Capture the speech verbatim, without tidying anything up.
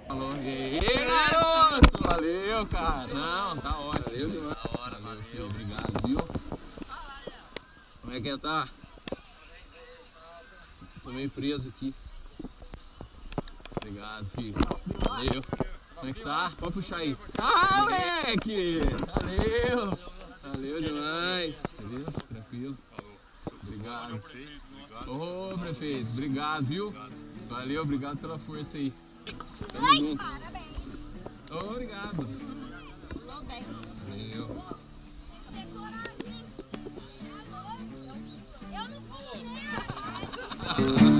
Falou, e aí, garoto? Valeu, cara. Não, tá ótimo. Valeu demais. Da hora, Valeu, valeu. filho. Obrigado, viu? Como é que é, tá? Tô meio preso aqui. Obrigado, filho. Valeu. Como é que tá? Pode puxar aí. Ah, moleque! Valeu! Valeu demais. Beleza? Tranquilo. Obrigado. Ô, oh, prefeito, obrigado, viu? Valeu, obrigado pela força aí. Tamo junto. Parabéns. Oh, obrigado. Valeu. Eu não vou.